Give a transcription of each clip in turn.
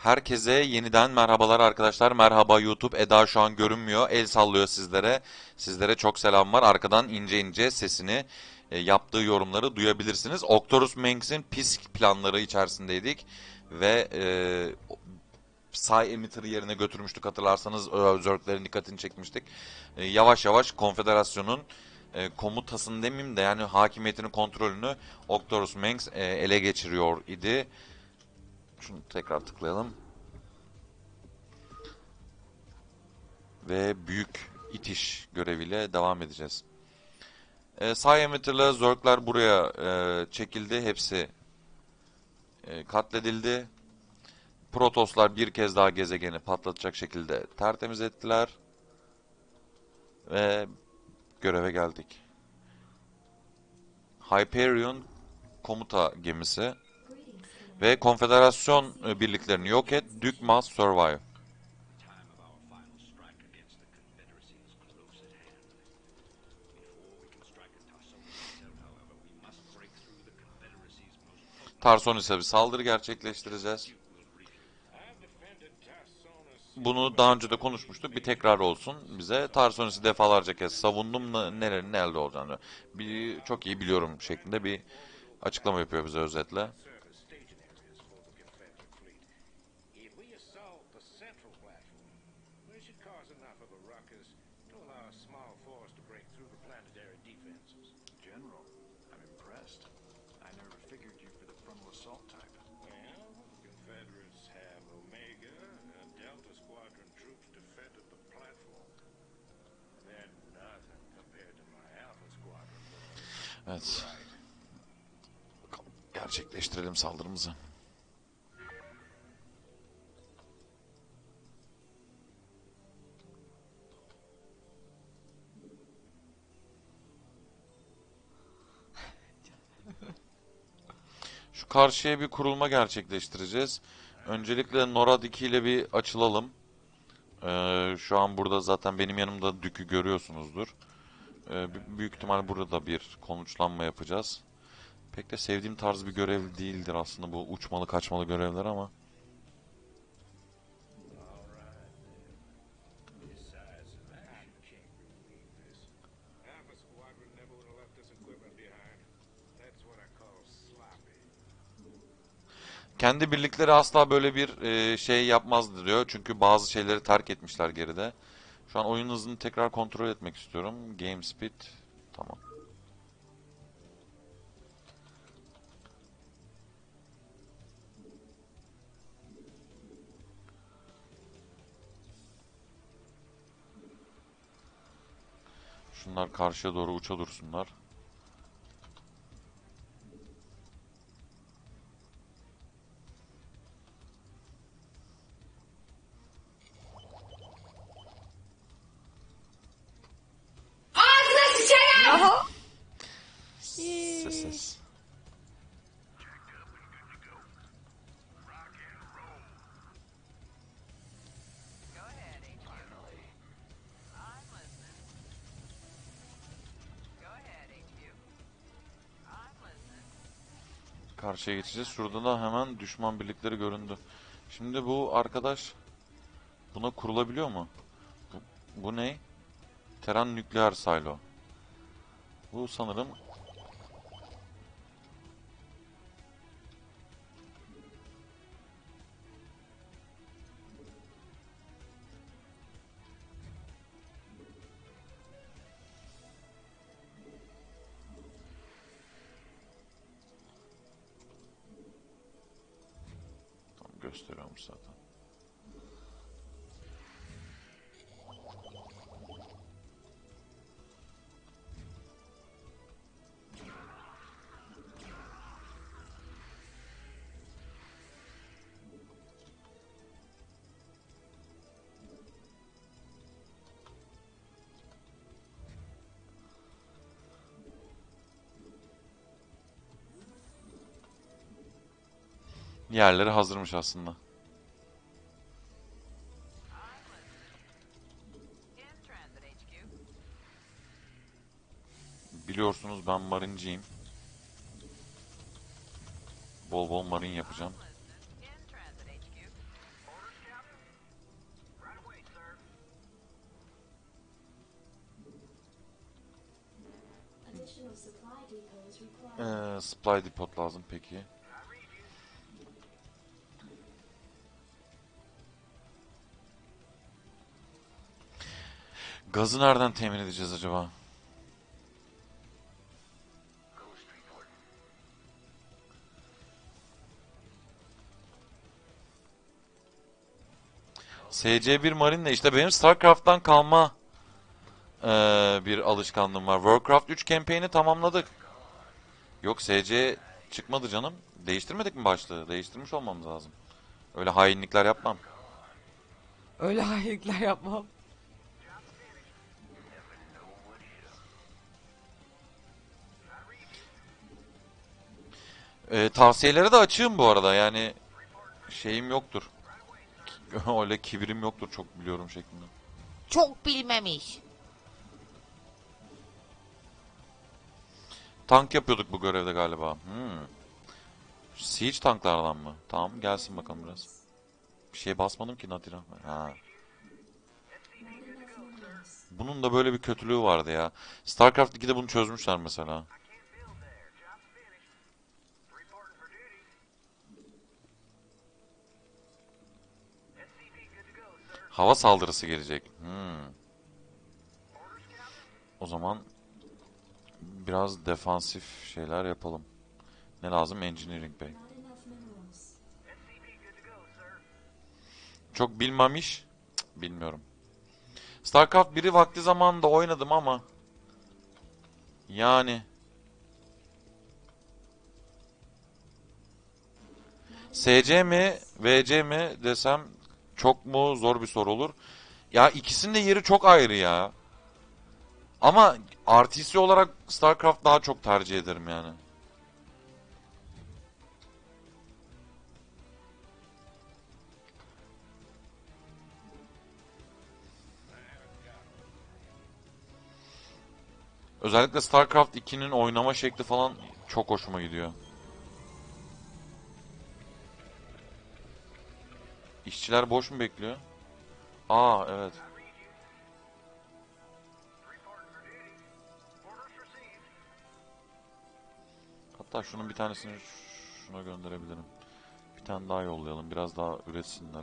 Herkese yeniden merhabalar arkadaşlar. Merhaba YouTube. Eda şu an görünmüyor. El sallıyor sizlere. Sizlere çok selam var. Arkadan ince ince sesini yaptığı yorumları duyabilirsiniz. Octorus Manx'in pis planları içerisindeydik. Ve Psy Emitter'ı yerine götürmüştük hatırlarsanız. Zerg'lerin dikkatini çekmiştik. Yavaş yavaş Konfederasyon'un komutasını demeyeyim de yani hakimiyetinin kontrolünü Octorus Manx ele geçiriyor idi. Şunu tekrar tıklayalım. Ve büyük itiş göreviyle devam edeceğiz. Sciameter'la Zerg'ler buraya çekildi. Hepsi katledildi. Protoslar bir kez daha gezegeni patlatacak şekilde tertemiz ettiler. Ve göreve geldik. Hyperion komuta gemisi ve konfederasyon birliklerini yok et. Duke must survive. Tarsonis'e bir saldırı gerçekleştireceğiz. Bunu daha önce de konuşmuştuk. Bir tekrar olsun bize. Tarsonis'i defalarca kez savundum. Nelerin ne elde olacağını çok iyi biliyorum şeklinde bir açıklama yapıyor bize özetle. Evet. Gerçekleştirelim saldırımızı. Şu karşıya bir kurulma gerçekleştireceğiz. Öncelikle Norad 2 ile bir açılalım. Şu an burada zaten benim yanımda Dük'ü görüyorsunuzdur. Büyük ihtimal burada bir konuşlanma yapacağız. Pek de sevdiğim tarz bir görev değildir aslında bu uçmalı kaçmalı görevler ama. Kendi birlikleri asla böyle bir şey yapmazdı diyor. Çünkü bazı şeyleri terk etmişler geride. Şu an oyun hızını tekrar kontrol etmek istiyorum. Game speed. Tamam. Şunlar karşıya doğru uça dursunlar. Ağzına sıçarım. Aha. Ses. Karşıya geçeceğiz. Şurada da hemen düşman birlikleri göründü. Şimdi bu arkadaş buna kurulabiliyor mu? Bu ne? Terran nükleer silo. Bu sanırım tam gösteriyormuş zaten. Yerleri hazırmış aslında. Biliyorsunuz ben marinciyim. Bol bol marin yapacağım. Supply depot lazım peki. Gazı nereden temin edeceğiz acaba? SC1 Marine işte benim StarCraft'tan kalma bir alışkanlığım var. Warcraft 3 campaign'i tamamladık. Yok SC çıkmadı canım. Değiştirmedik mi başlığı? Değiştirmiş olmamız lazım. Öyle hainlikler yapmam. Öyle hareketler yapmam. Tavsiyelere de açığım bu arada. Yani şeyim yoktur. Öyle kibrim yoktur çok biliyorum şeklinde. Çok bilmemiş. Tank yapıyorduk bu görevde galiba. Siege tanklardan mı? Tamam gelsin bakalım biraz. Bir şeye basmadım ki Natira. Ha. Bunun da böyle bir kötülüğü vardı ya. StarCraft 2'de bunu çözmüşler mesela. Hava saldırısı gelecek. O zaman biraz defansif şeyler yapalım. Ne lazım? Engineering Bay. Çok bilmem iş. Bilmiyorum. StarCraft 1'i vakti zamanında oynadım ama yani SC mi VC mi desem çok mu zor bir soru olur. Ya ikisinin de yeri çok ayrı ya. Ama RTC olarak StarCraft daha çok tercih ederim yani. Özellikle StarCraft 2'nin oynama şekli falan çok hoşuma gidiyor. İşçiler boş mu bekliyor? Aa evet. Hatta şunun bir tanesini şuna gönderebilirim. Bir tane daha yollayalım. Biraz daha üretsinler.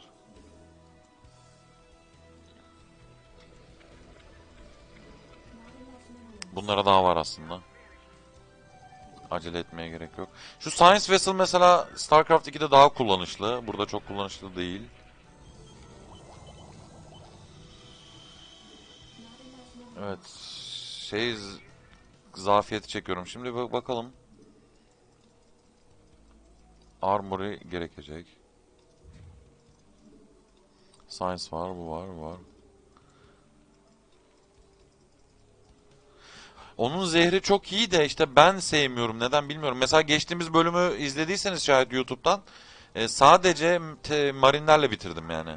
Bunlara daha var aslında. Acele etmeye gerek yok. Şu Science Vessel mesela StarCraft 2'de daha kullanışlı. Burada çok kullanışlı değil. Evet. Şey zafiyeti çekiyorum. Şimdi bakalım. Armory gerekecek. Science var, bu var, bu var. Onun zehri çok iyi de işte ben sevmiyorum. Neden bilmiyorum. Mesela geçtiğimiz bölümü izlediyseniz şayet YouTube'dan sadece marinlerle bitirdim yani.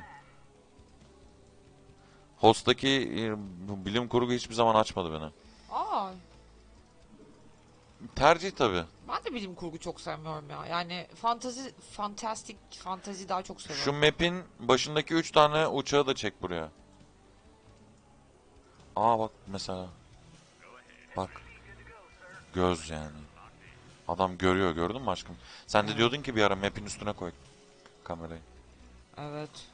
Host'taki bu bilim kurgu hiçbir zaman açmadı beni. Aa, Tercih tabii. ben de bilim kurgu çok sevmiyorum ya. Yani fantastik daha çok Şu seviyorum. map'in başındaki 3 tane uçağı da çek buraya. Aa bak mesela. Bak. Göz yani. Adam görüyor, gördün mü aşkım? Sen de Evet. diyordun ki bir ara map'in üstüne koy kamerayı. Evet.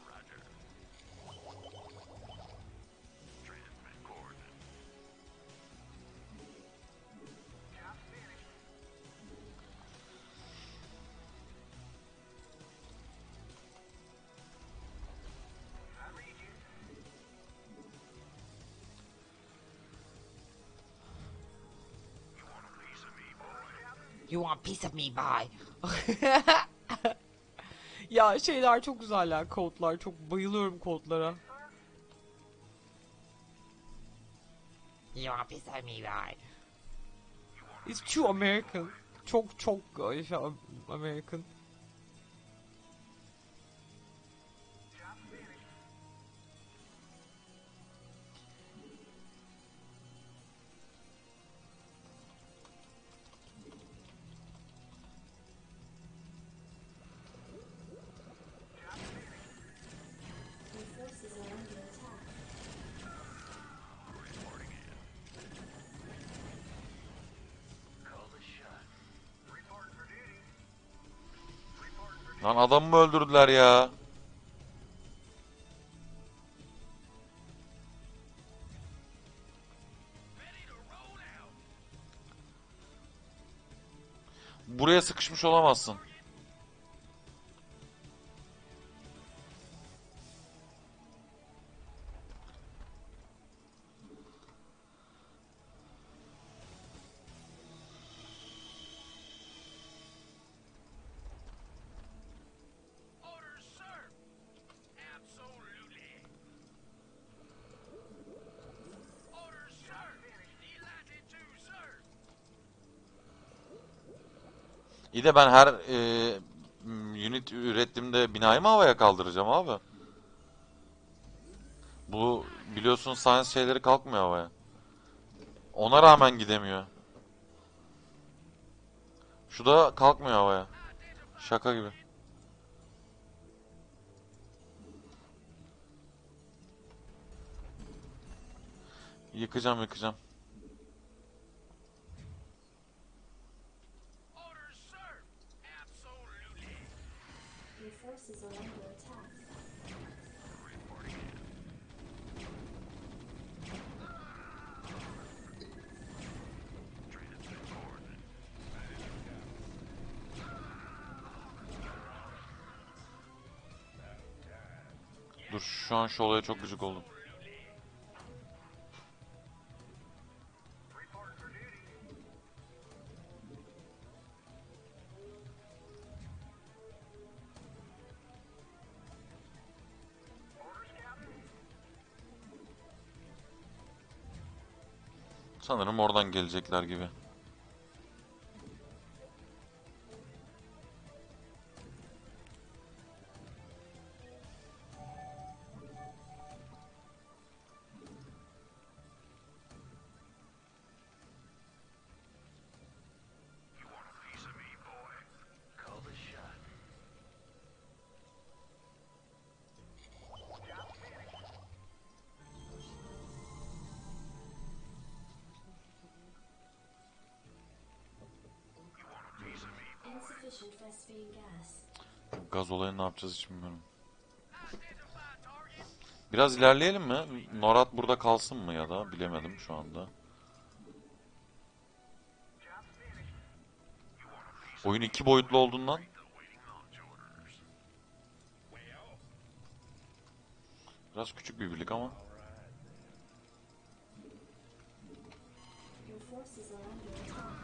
You want piece of me, bye. Ya şeyler çok güzeller, kodlar. Çok bayılıyorum kodlara. You want piece of me, bye. It's too American. Çok American. Lan adamımı öldürdüler ya. Buraya sıkışmış olamazsın. İyi de ben her unit ürettiğimde binayı mı havaya kaldıracağım abi? Bu biliyorsun science şeyleri kalkmıyor havaya. Ona rağmen gidemiyor. Şu da kalkmıyor havaya. Şaka gibi. Yıkacağım yıkacağım. Your forces are under attack. Dur şu an şu olaya çok gıcık oldum. Sanırım oradan gelecekler gibi. Insufficient Vespene gas. Gaz olayını ne yapacağız hiç bilmiyorum. Biraz ilerleyelim mi? Norat burada kalsın mı ya da bilemedim şu anda. Oyun 2 boyutlu olduğundan biraz küçük bir birlik ama. Your forces are under attack.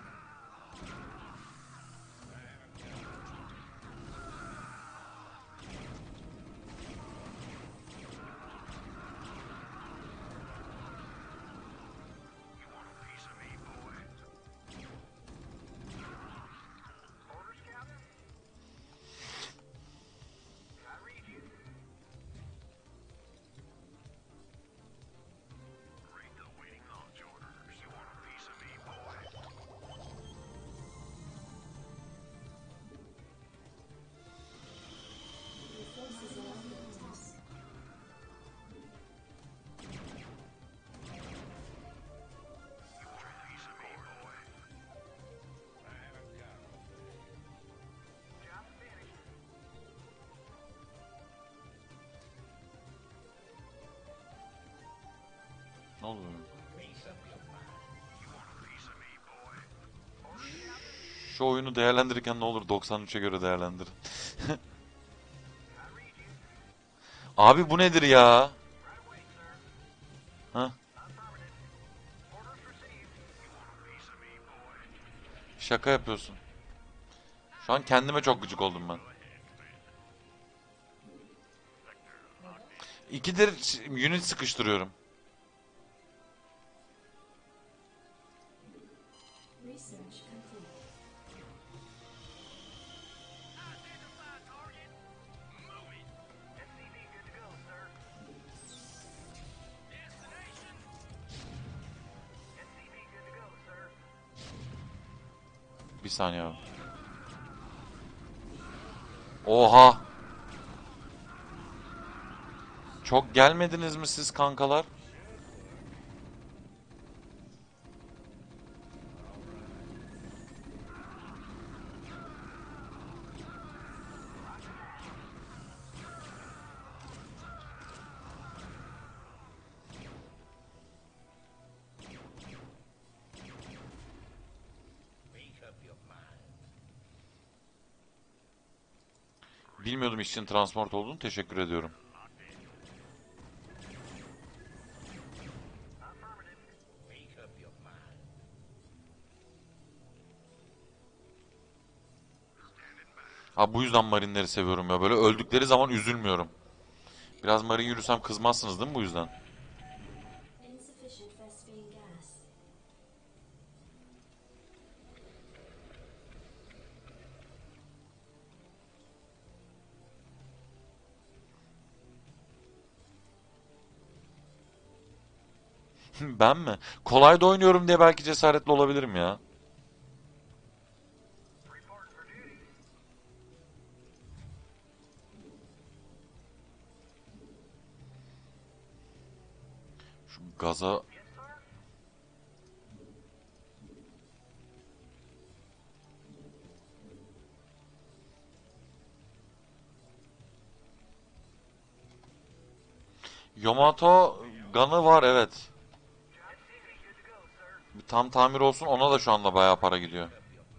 Your forces are under attack. Ne oluyor? Şu oyunu değerlendirirken ne olur 93'e göre değerlendirin. Abi bu nedir ya? Ha? Şaka yapıyorsun. Şu an kendime çok gıcık oldum ben. İkidir unit sıkıştırıyorum. Research complete. Bir saniye abi. Oha! Çok gelmediniz mi siz kankalar? Bilmiyordum işçinin transport olduğunu. Teşekkür ediyorum. Ha, bu yüzden marinleri seviyorum ya. Böyle öldükleri zaman üzülmüyorum. Biraz marin yürüsem kızmazsınız değil mi bu yüzden? Insufficient Vespene gas. Ben mi? Kolay da oynuyorum diye belki cesaretli olabilirim ya. Şu gaza... Yamato Gun'ı var, evet. Bir tam tamir olsun, ona da şu anda bayağı para gidiyor.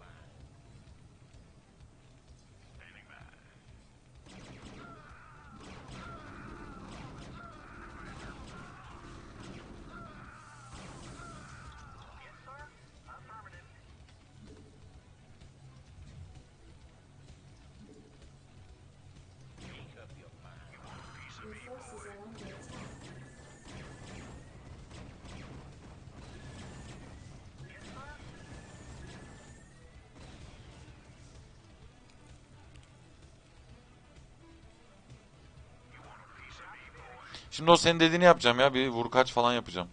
Your forces are under attack. Şimdi o senin dediğini yapacağım ya. Bir vur kaç falan yapacağım.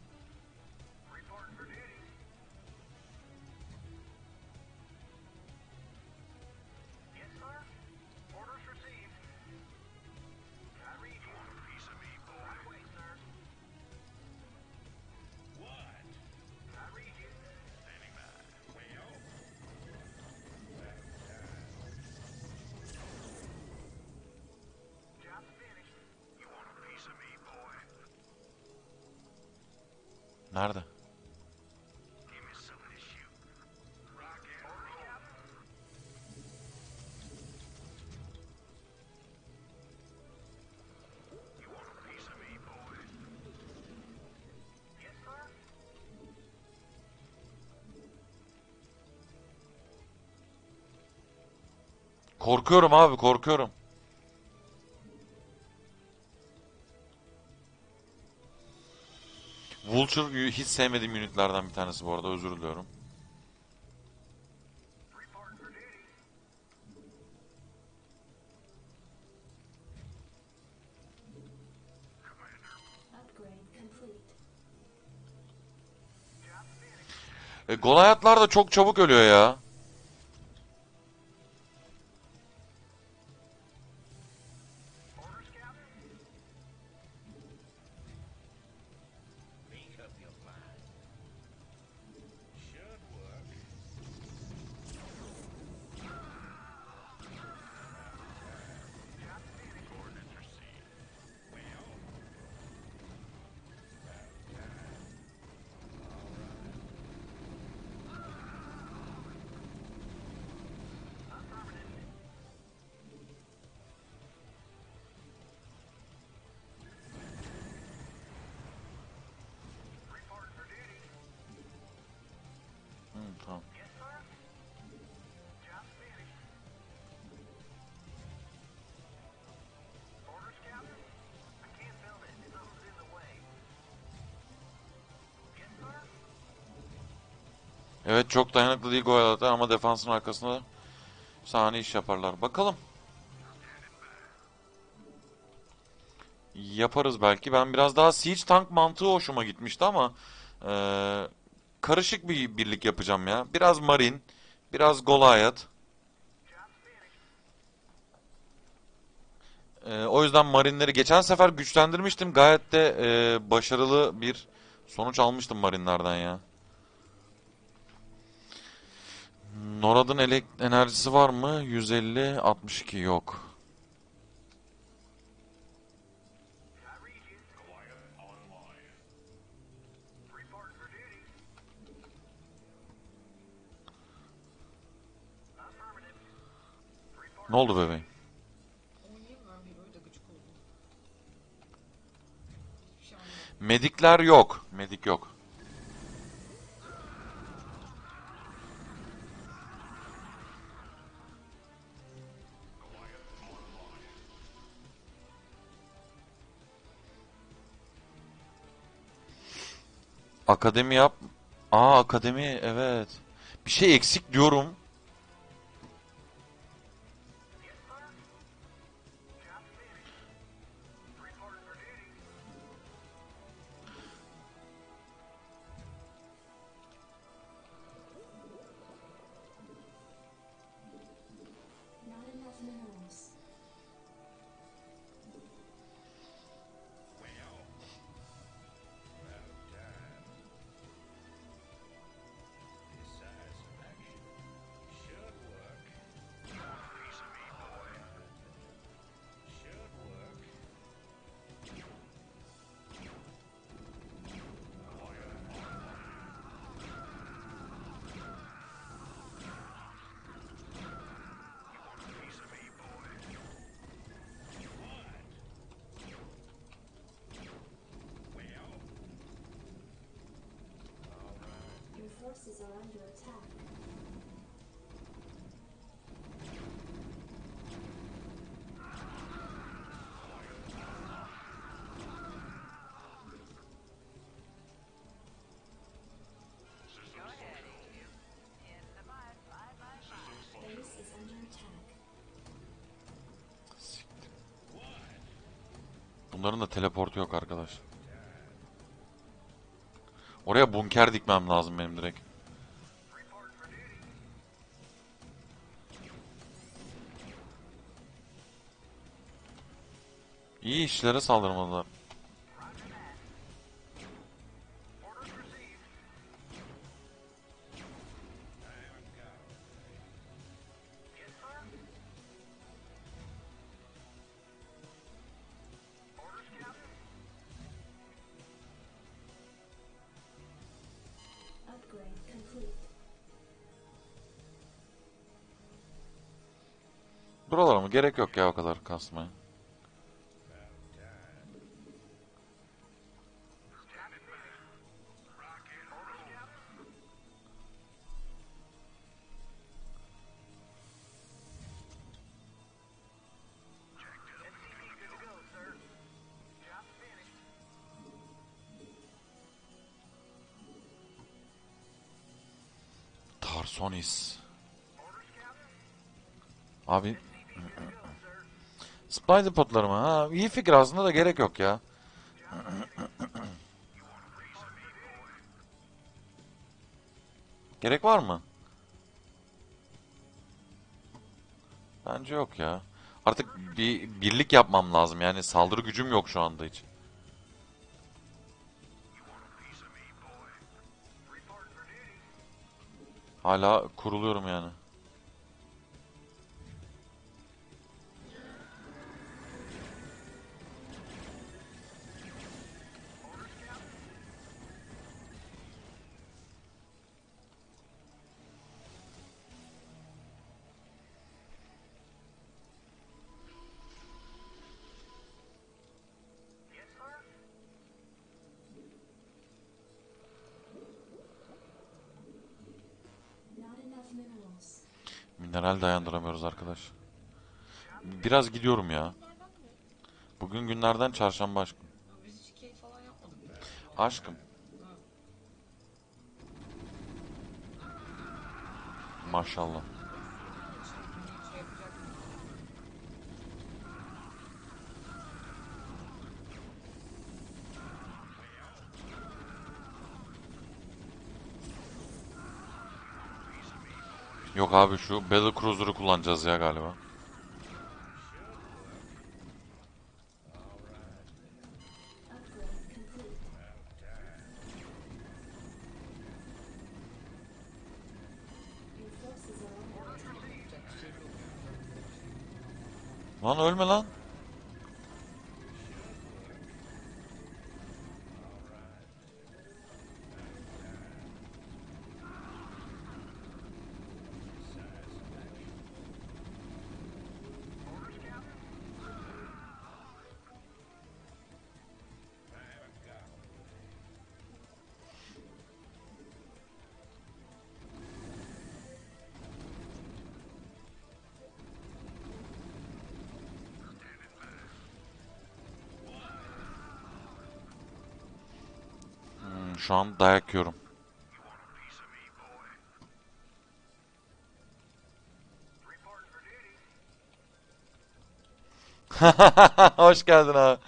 Nerede? Korkuyorum abi, korkuyorum. Vulture hiç sevmediğim unitlerden bir tanesi bu arada, özür diliyorum. Upgrade complete. Goliath'lar da çok çabuk ölüyor ya. Hı, tamam. Evet, çok dayanıklı değil Goliath'lar ama defansın arkasında sahne iş yaparlar. Bakalım. Yaparız belki. Ben biraz daha Siege Tank mantığı hoşuma gitmişti ama karışık bir birlik yapacağım ya. Biraz Marine, biraz Goliath. O yüzden Marineleri geçen sefer güçlendirmiştim. Gayet de başarılı bir sonuç almıştım Marinelerden ya. Norad'ın enerjisi var mı? 150, 62 yok. Ne oldu bebeğim? Medikler yok. Medik yok. Akademi yap. Aa, akademi, evet. Bir şey eksik diyorum. Not enough minerals. Your forces are under attack. Base is under attack. Bunların da teleportu yok arkadaş. Oraya bunker dikmem lazım benim direkt. İyi işlere saldırmadılar. Upgrade complete. Buralara mı? Gerek yok ya o kadar kasmaya. Tarsonis. Abi Spider potları mı? Ha, iyi fikir aslında da gerek yok ya. Gerek var mı? Bence yok ya. Artık bir birlik yapmam lazım. Yani saldırı gücüm yok şu anda hiç. Hala kuruluyorum yani. Not enough minerals. Mineral dayandıramıyoruz arkadaş. Biraz gidiyorum ya. Bugün günlerden çarşamba aşkım. Biz hiç keyif falan yapmadık. Aşkım. Maşallah. Şey yapacak. Yok abi, şu Battle Cruiser'ı kullanacağız ya galiba. Upgrade complete. Your forces are under attack. Yapacak bir şey yok. Lan ölme lan. Şu an dayak yiyorum. Hoş geldin abi.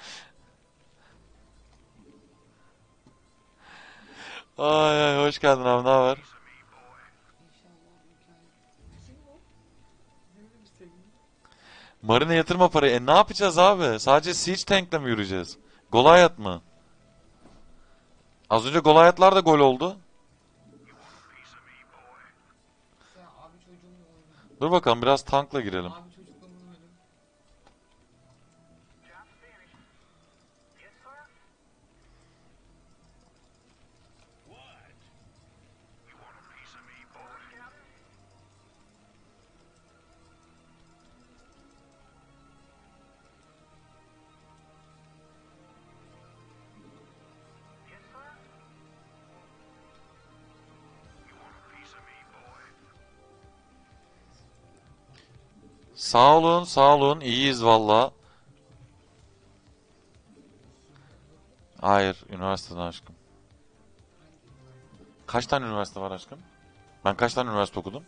Ay ay hoş geldin abi, ne haber? Marine yatırma parayı. Ne yapacağız abi? Sadece Siege Tank'le mi yürüyeceğiz? Goliath mı? Az önce Goliath'lar da gol oldu. Abi çocuğumla oynadım. Dur bakalım, biraz tankla girelim. Abi çocukluğumu oynadım. Sağ olun, sağ olun. İyiyiz valla. Hayır, üniversiteden aşkım. Kaç tane üniversite var aşkım? Ben kaç tane üniversite okudum?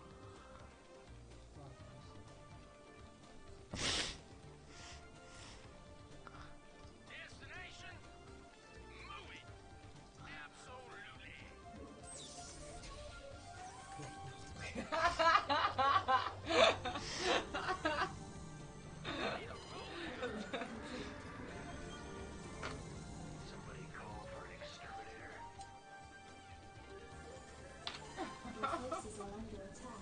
Your forces are under attack.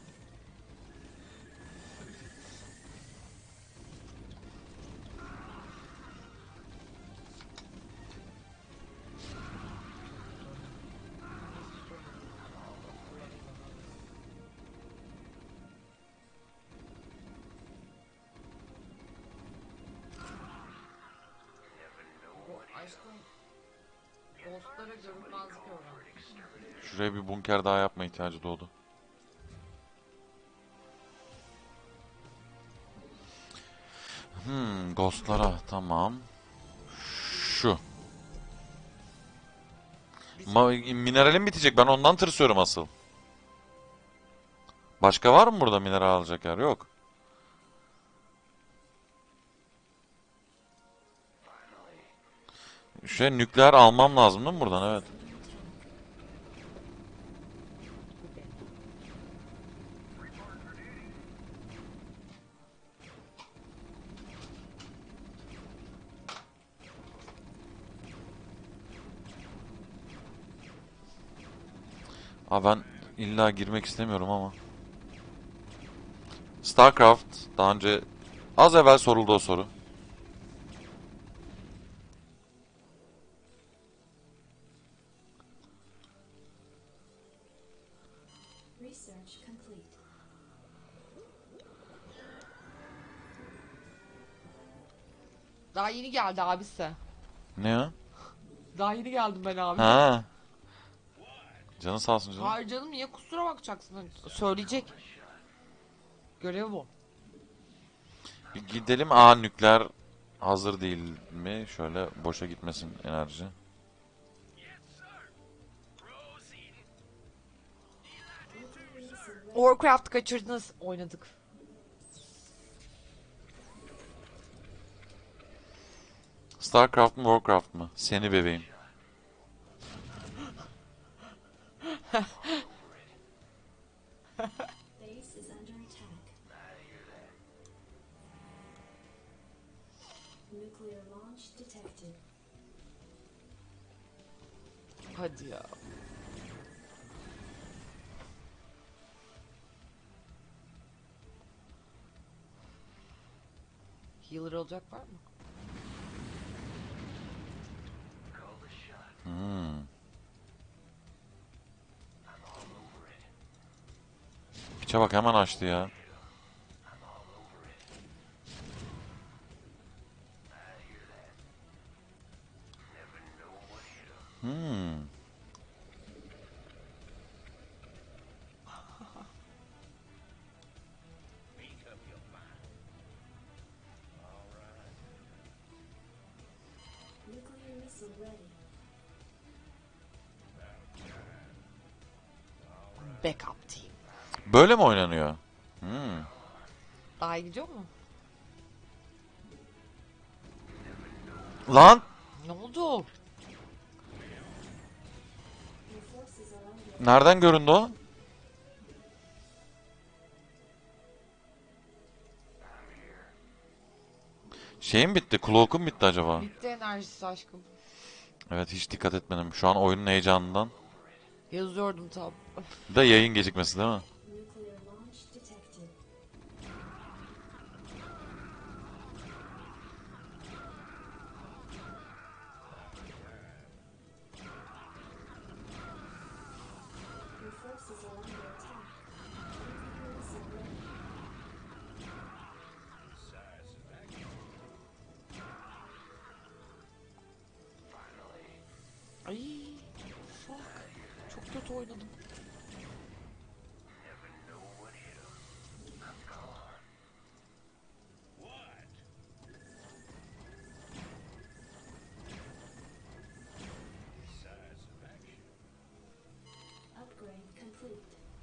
Aşkım. Ghostlara görünmezlik öğren. Şuraya bir bunker daha yapma ihtiyacı doğdu. Ghostlara tamam. Şu. Mineralim bitecek. Ben ondan tırsıyorum asıl. Başka var mı burada mineral alacak yer? Yok. Nükleer almam lazım değil mi buradan? Evet. Aa, ben illa girmek istemiyorum ama. StarCraft daha önce az evvel soruldu o soru. Research complete. Daha yeni geldi abisi. Ne o? Daha yeni geldim ben abi. Ha. Canın sağ olsun canım. Hayır canım, niye kusura bakacaksın? Söyleyecek. Görev bu. Bir gidelim. Aa, nükleer hazır değil mi? Şöyle boşa gitmesin enerji. Warcraft kaçırdınız, oynadık. StarCraft mı Warcraft mı? Seni bebeğim. Base is under attack. Nuclear launch detected. Hadi ya. Healer olacak var mı? Piçe bak, hemen açtı ya. Nuclear missile ready. Backup team. Böyle mi oynanıyor? Hmm. Daha iyi gidiyor mu? Lan! Ne oldu? Nereden göründü o? Şeyim bitti, Cloak'um bitti acaba? Bitti enerjisi aşkım. Evet, hiç dikkat etmedim. Şu an oyunun heyecanından. Yazıyordum tam. Bir de yayın gecikmesi değil mi? Nuclear launch detected. Your forces are under attack. Nuclear missile ready. Ay, fuck. Çok kötü oynadım. Upgrade complete.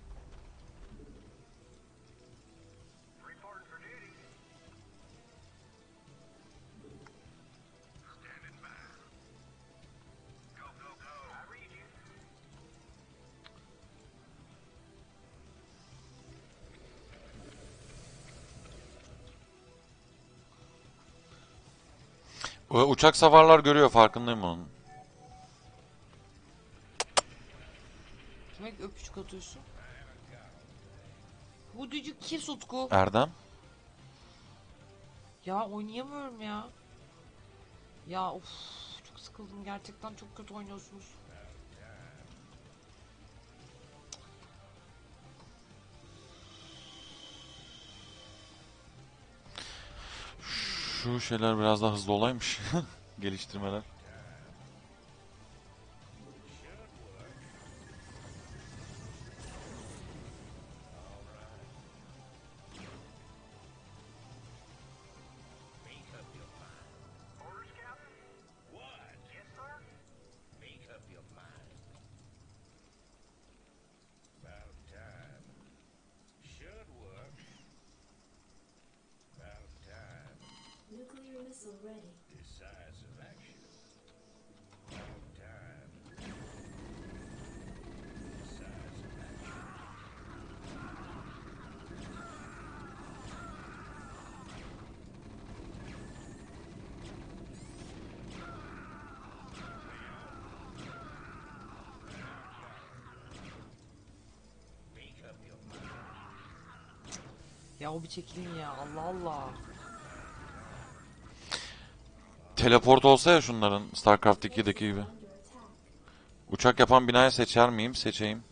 Uçak savarlar görüyor, farkındayım onun. Kime öpücük atıyorsun? Bu düdük kes Utku. Erdem? Ya oynayamıyorum ya. Ya of, çok sıkıldım gerçekten, çok kötü oynuyorsunuz. Şu şeyler biraz daha hızlı olaymış. Geliştirmeler. Nuclear missile ready. Ya o bir çekilin ya, Allah Allah. Teleport olsa ya şunların, StarCraft 2'deki gibi. Under attack. Uçak yapan binayı seçer miyim? Seçeyim.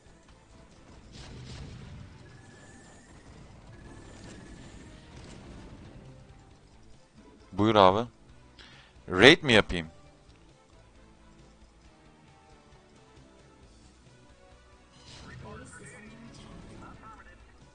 Buyur abi. Raid mi yapayım? Base is under attack.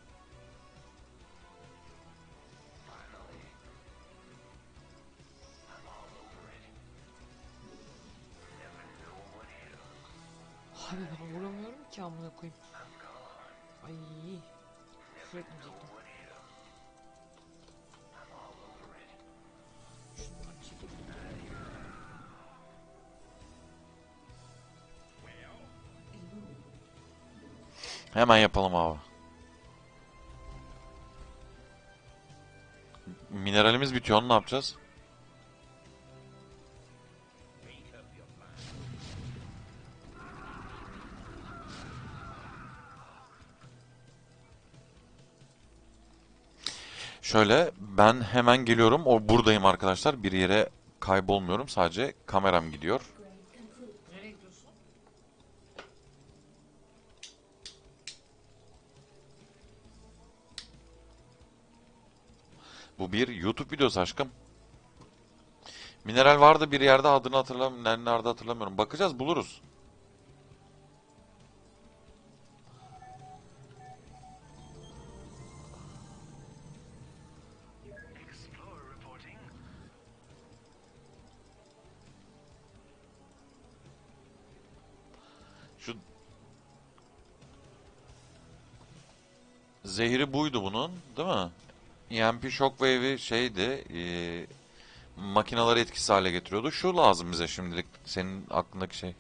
Abi ben vuramıyorum ki amına koyayım. Ay. Küfür etmeyecektim. Şundan çekebilirim. Hemen yapalım abi. Mineralimiz bitiyor, onu ne yapacağız? Şöyle, ben hemen geliyorum. O buradayım arkadaşlar. Bir yere kaybolmuyorum. Sadece kameram gidiyor. Upgrade complete. Nereye gidiyorsun? Bu bir YouTube videosu aşkım. Mineral vardı bir yerde, adını hatırlamıyorum. Nerede hatırlamıyorum. Bakacağız, buluruz. Şu Zehri buydu bunun, değil mi? EMP Shockwave'i şeydi, makinaları etkisiz hale getiriyordu. Şu lazım bize şimdilik. Senin aklındaki şey.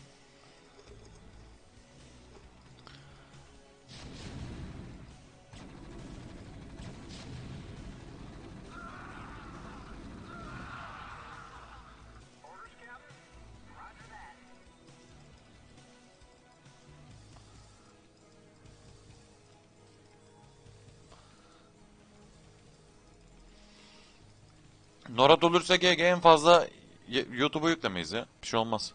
Norat olursa GG en fazla YouTube'a yüklemeyiz ya. Bir şey olmaz.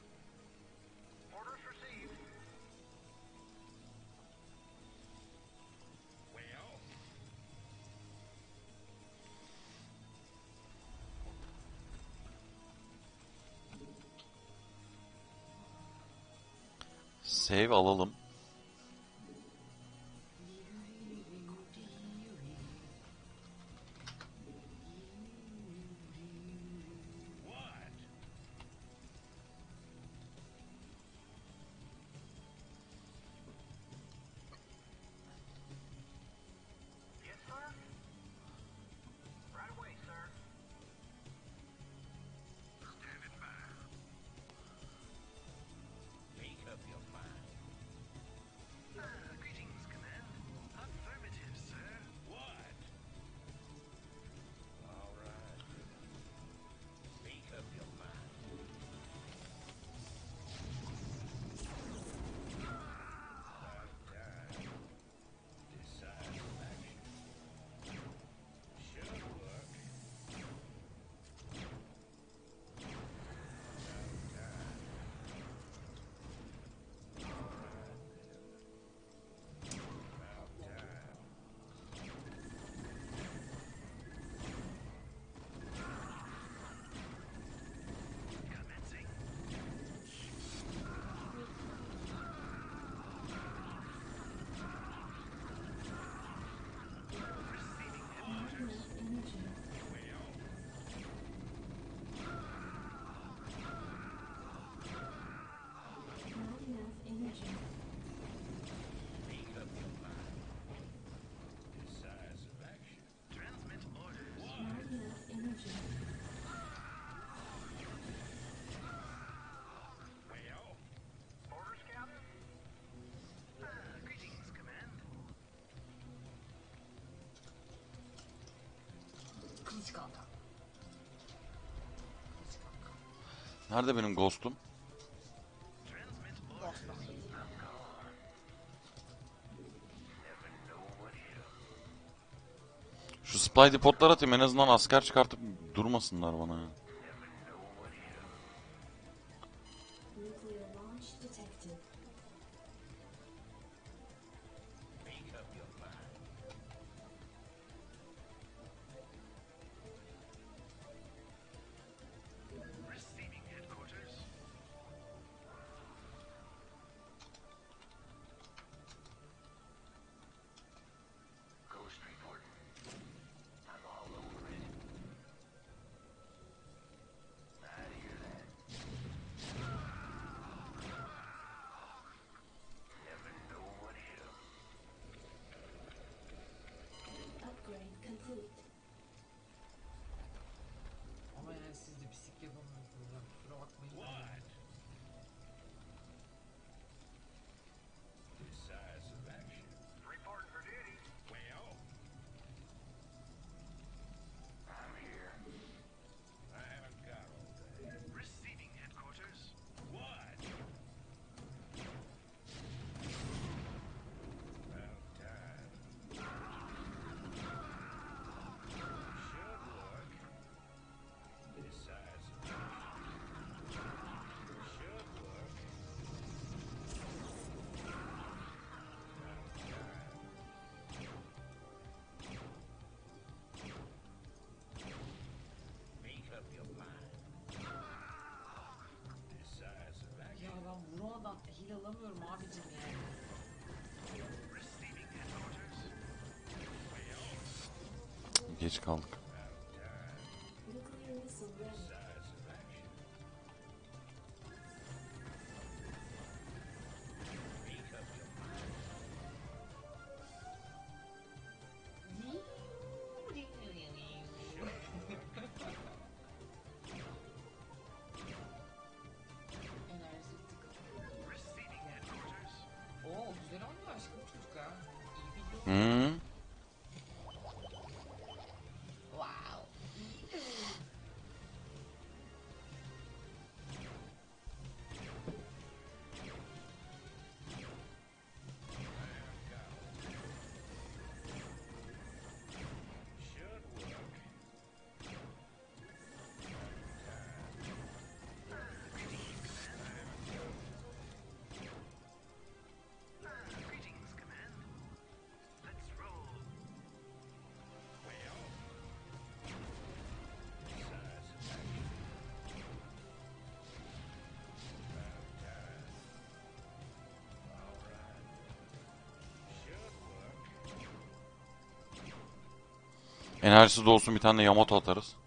Save alalım. Kılıç kanka. Nerede benim Ghost'um? Şu Spidey potlar atayım en azından asker çıkartıp durmasınlar bana ya. Nuclear launch detected. Upgrade complete. Ama yani siz de pislik yapamıyorsunuz ya. Kusura bakmayın. Ya ben vurmadan heal alamıyorum abicim yani. Geç kaldık. Nuclear missile ready. Enerjisi dolsun, bir tane de Yamato atarız.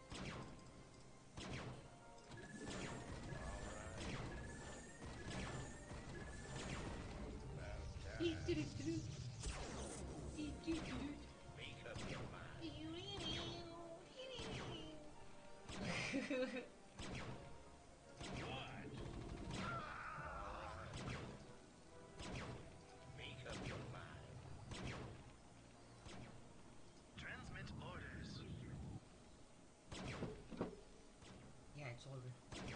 Yeah, it's over.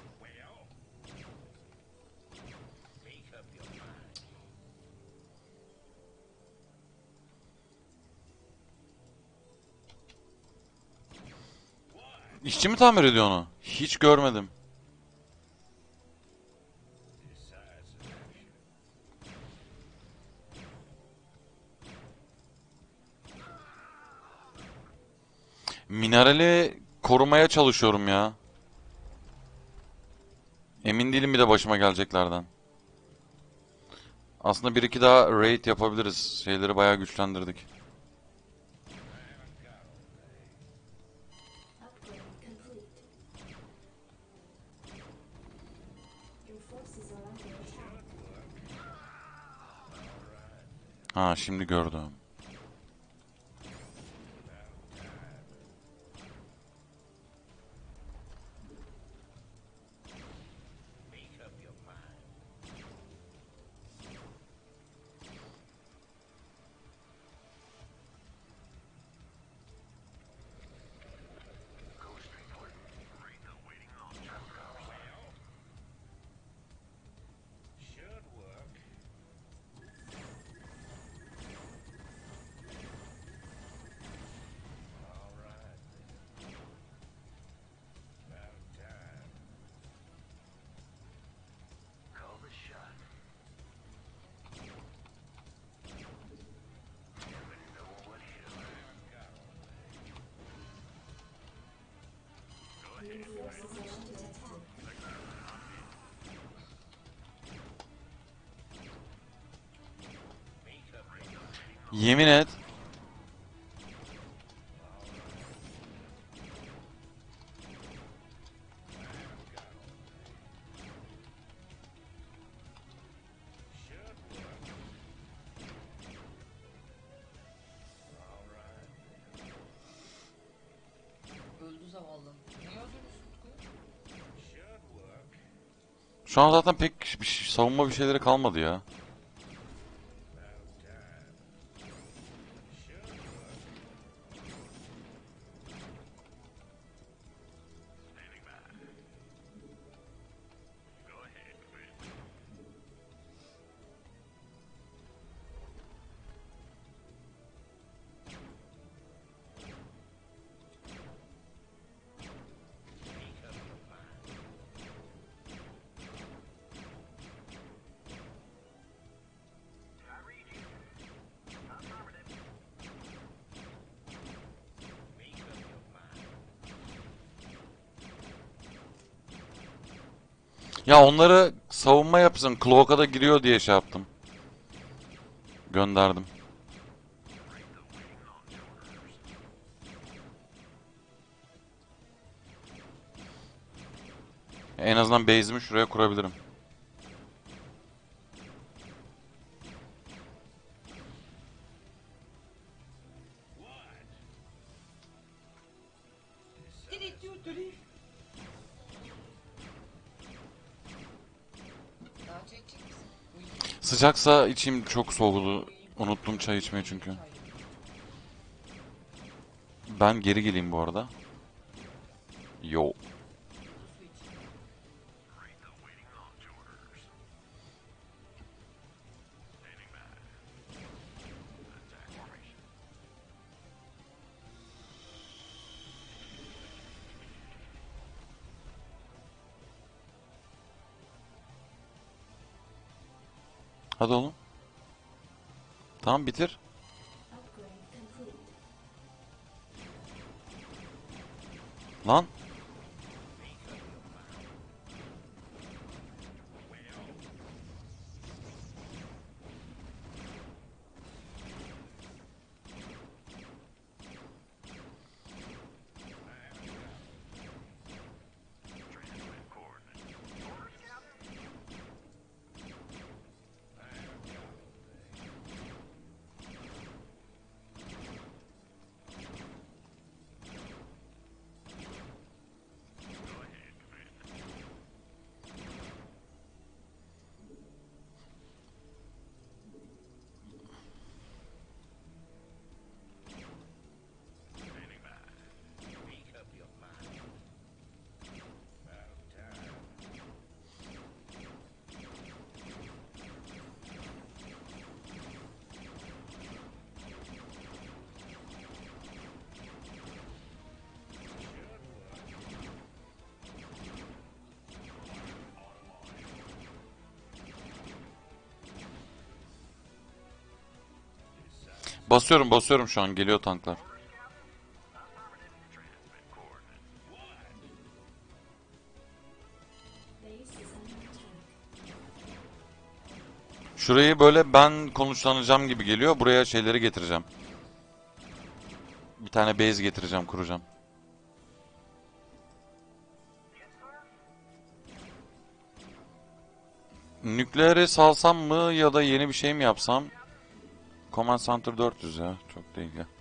İşçi mi tamir ediyor onu? Hiç görmedim. Minerali korumaya çalışıyorum ya. Emin değilim bir de başıma geleceklerden. Aslında bir iki daha raid yapabiliriz. Şeyleri bayağı güçlendirdik. Upgrade complete. Your forces are under attack. Ha, şimdi gördüm. Your forces are under attack. Yemin et. Öldü zavallı. Niye öldürürsün Utku? Şu an zaten pek savunma bir şeyleri kalmadı ya. Ya onları savunma yapsın. Cloak'a da giriyor diye şey yaptım. Gönderdim. En azından base'imi şuraya kurabilirim. Daha çekecek misin? Uy. Sıcaksa içeyim, çok soğudu. Unuttum çay içmeyi çünkü. Ben geri geleyim bu arada. Yo. Su iç. Hadi oğlum. Tamam, bitir. Upgrade complete. Lan. Basıyorum şu an. Geliyor tanklar. Base is under attack. Şurayı böyle ben konuşlanacağım gibi geliyor. Buraya şeyleri getireceğim. Bir tane base getireceğim, kuracağım. Nükleeri salsam mı ya da yeni bir şey mi yapsam? Command Center 400 ya. Çok değil ya.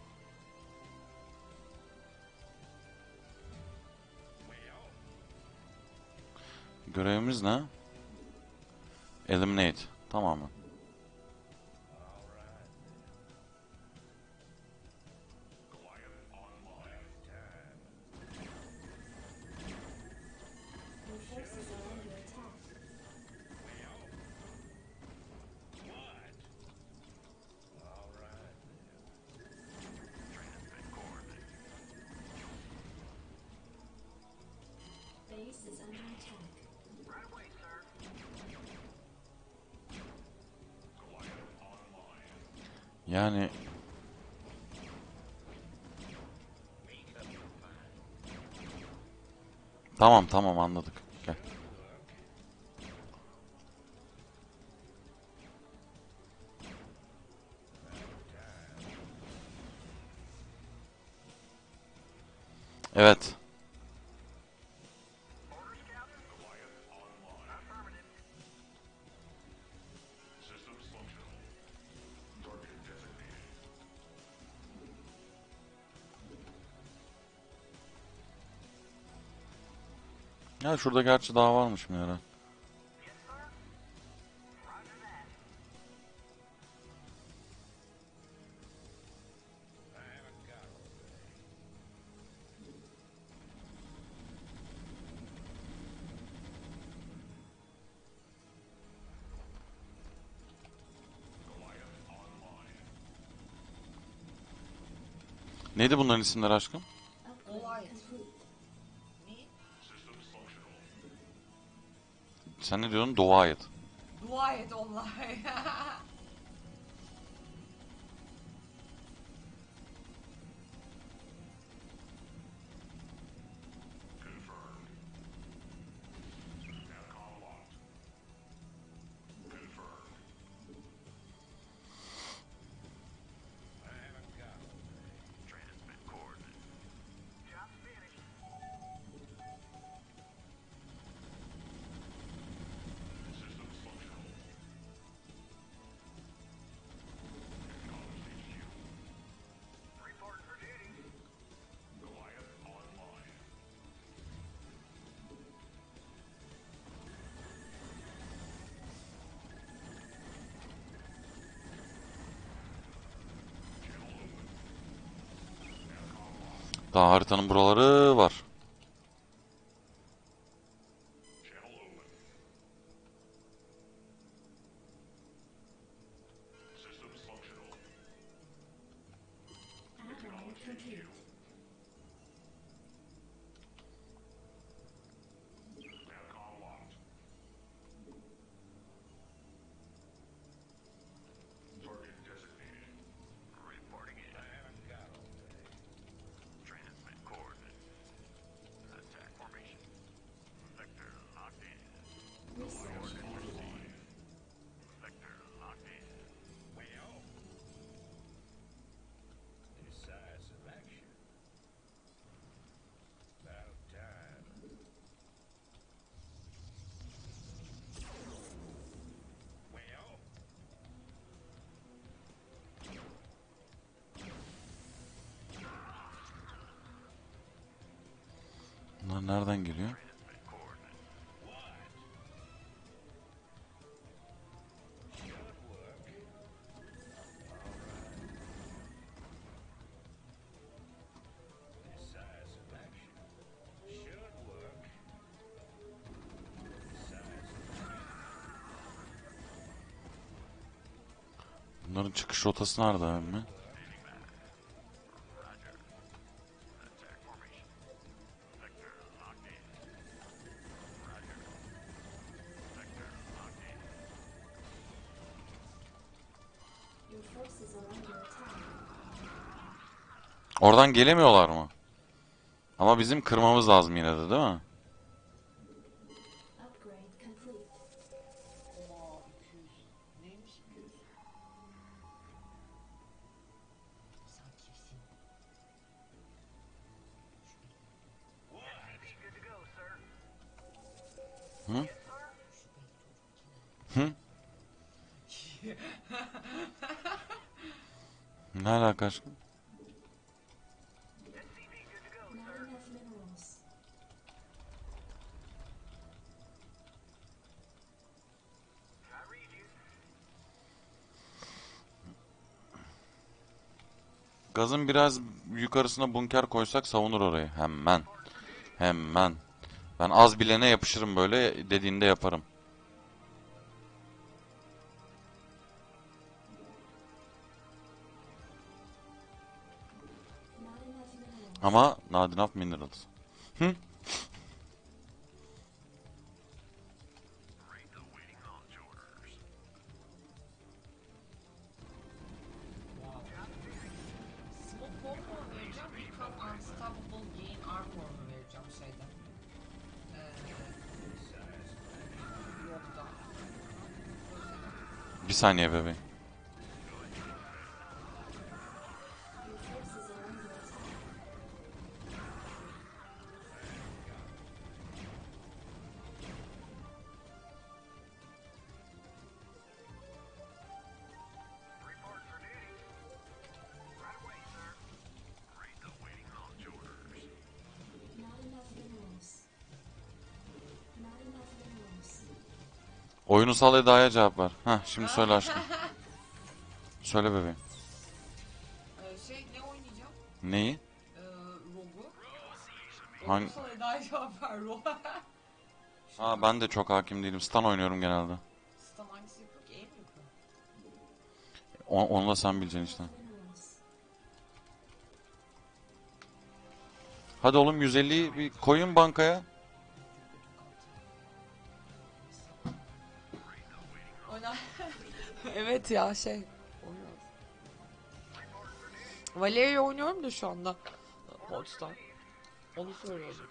Görevimiz ne? Eliminate. Tamam. Your forces are under attack. Base is under attack. Yani tamam anladık. Gel. Evet. Ya şurada gerçi daha varmış mı yara? Neydi bunların isimleri aşkım? Upgrade complete. Ne? Sen ne diyordun? Dua et. Dua et onlar. Daha haritanın buraları var. Allied complete. Research complete. Decisive action. About time. Well, Bunlar nereden geliyor? decisive action. Should work. Decisive. Bunların çıkış rotası nerede mi? Your forces are under attack. Oradan gelemiyorlar mı? Ama bizim kırmamız lazım yine de, değil mi? Upgrade complete. Oha 200. Neymiş 200? Sen kimsin? Hı? Hı? Ne alaka aşkım? Not enough minerals. Gazın biraz yukarısına bunker koysak savunur orayı. Hemen. Hemen. Ben az bilene yapışırım, böyle dediğinde yaparım. Not enough minerals. Ama not enough minerals. Hı? Smoke bomb mu vereceğim? Become unstoppable gain armor mu vereceğim şeyden? Yolda. Bir saniye bebeğim. Your forces are under attack. Not enough minerals. Not enough minerals. Oyunusal Eda'ya cevap ver. Heh, şimdi söyle aşkım. Söyle bebeğim. Ne oynayacağım? Neyi? Rogu. Hangi? Oyunsal Eda'ya cevap ver. Rogu. Ha, ben de çok hakim değilim. Stan oynuyorum genelde. Stan hangisi yapıyor ki? En mi yapıyor? Onu da sen bileceksin işte. Minerals. Hadi oğlum, 150'yi bir koyun bankaya. Oyna. Evet ya oynuyoruz. Valeria oynuyorum da şu anda. Hotstar. Onu söylüyorum.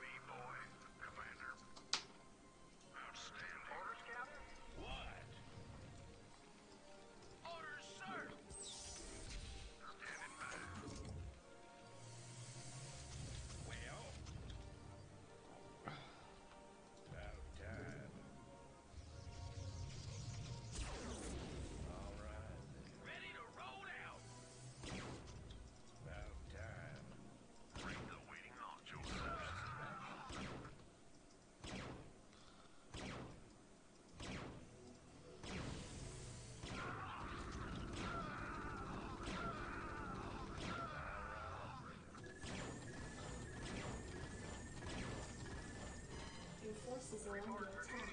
Your forces are under attack.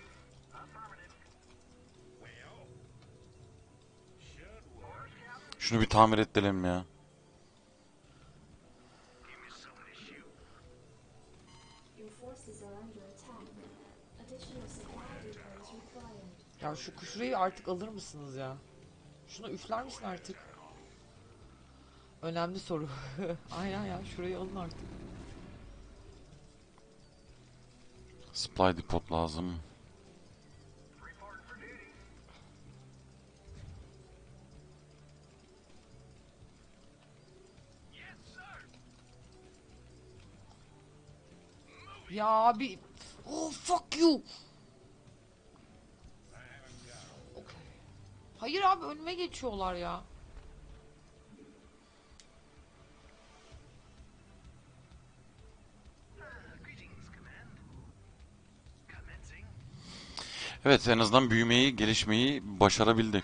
Şunu bir tamir edelim ya. Your forces are under attack. Additional supply depots required. Ya şurayı artık alır mısınız ya? Şunu üfler misin artık? Önemli soru. Aynen ya, şurayı alın artık. Supply depot lazım. Ya abi. Oh fuck you. Okay. Hayır abi, önüme geçiyorlar ya. Evet, en azından büyümeyi, gelişmeyi başarabildik.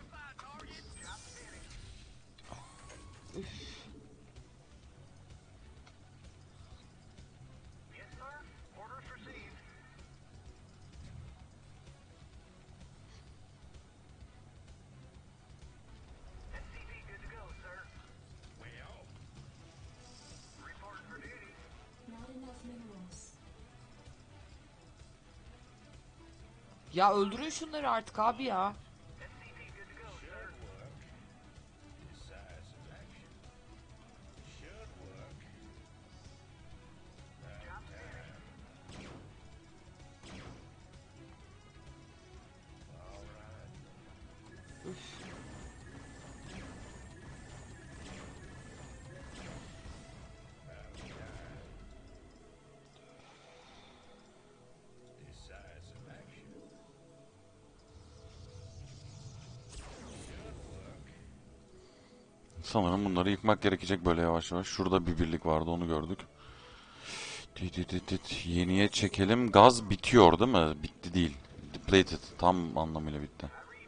Not enough minerals. Ya öldürün şunları artık abi ya. Sanırım bunları yıkmak gerekecek böyle yavaş yavaş. Şurada bir birlik vardı, onu gördük. Yeniye çekelim. Gaz bitiyor değil mi? Bitti değil. Depleted. Tam anlamıyla bitti.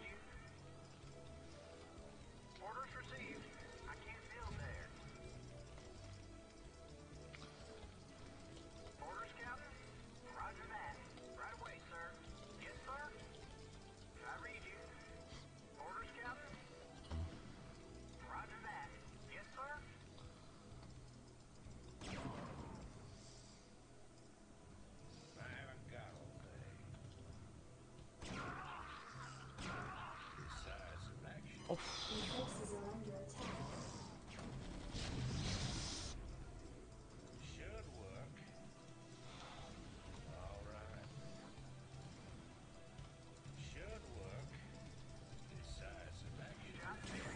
I haven't got all day. Decisive action. Your forces are under attack. Should work. All right. Should work. Decisive action. About time.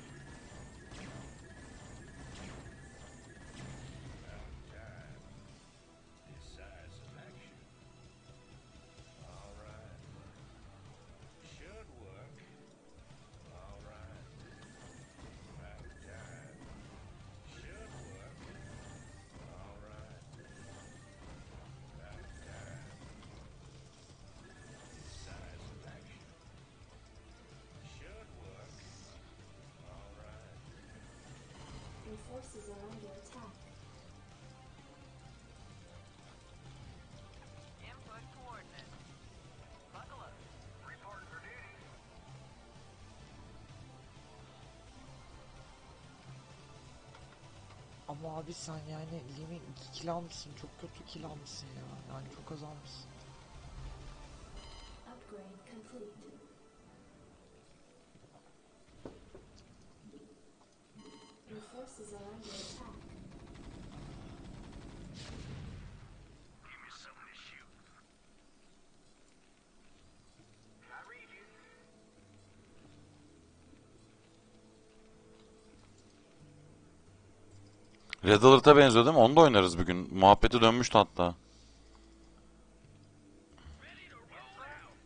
Decisive action. All right. Should work. All right. About time. Should work. All right. About time. Decisive action. Should work. All right. Your forces are under attack. Input coordinates. Buckle up. Reporting for duty. Ama abi sen yani Limin 2 kill almışsın. Çok kötü kill almışsın ya. Yani çok az almışsın. Upgrade complete. Your forces are under attack. Give me something to shoot. I read you. Red Alert'a benziyor değil mi? Onu da oynarız bir gün. Muhabbeti dönmüştü hatta. Ready to roll out.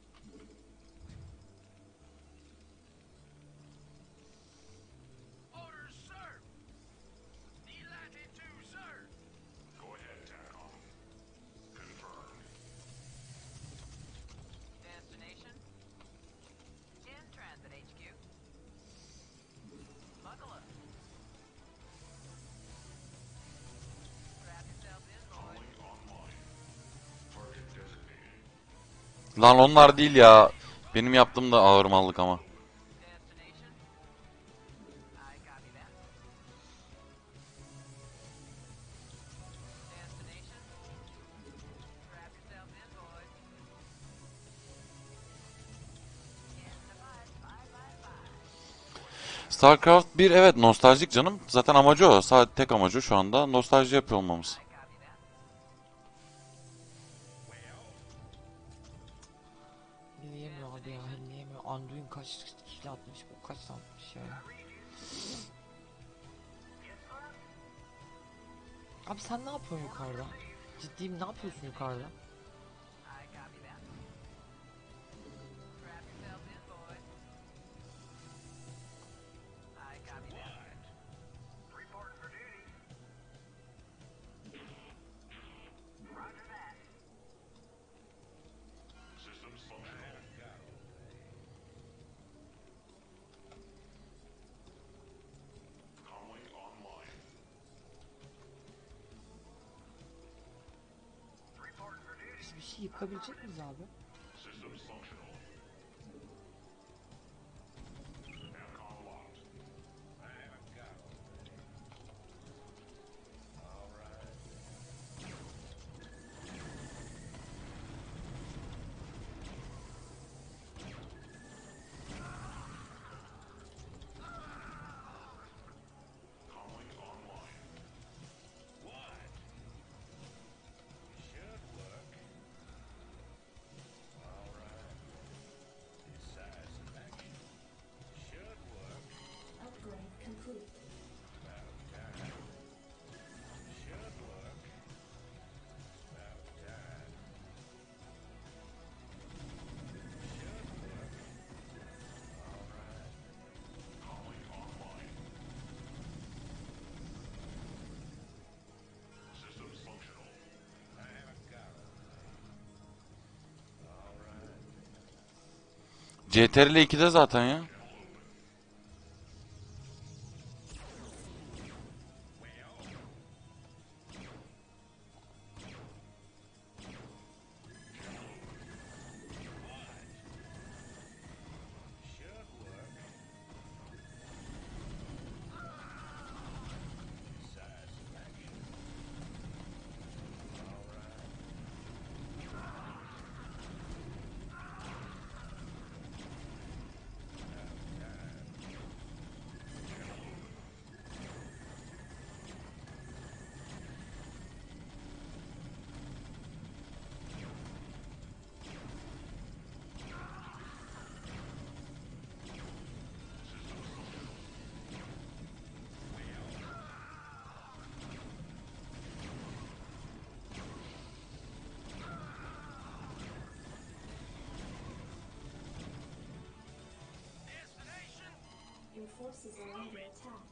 Orders, sir. Delighted to, sir. Go ahead, TACOM. Confirmed. Destination. In transit HQ. Buckle up. Strap yourself in, boys. Lan onlar değil ya. Benim yaptığım da ağır mallık ama. Destination. I copy that. Destination. Strap yourself in, boys. Get in the fight, fight. StarCraft 1 evet nostaljik canım. Zaten amacı o. Sadece tek amacı şu anda nostalji yapıyor olmamız. I copy that. Helleyemiyor abi ya. Helleyemiyor. Anduin kaç kill atmış. Bu kaç atmış ya. Abi sen ne yapıyorsun yukarıda? Ciddiyim, ne yapıyorsun yukarıda? I copy that. Strap yourself in, boys. I copy that. Reporting for duty. Roger that. Systems functional. Comlink online. Reporting for duty. Biz bir şey yıkabilecek miyiz abi? Systems functional. Aircon locked. I haven't got all right. Comlink online. What? Should work. CTRL 2'de zaten ya. Your forces are under attack.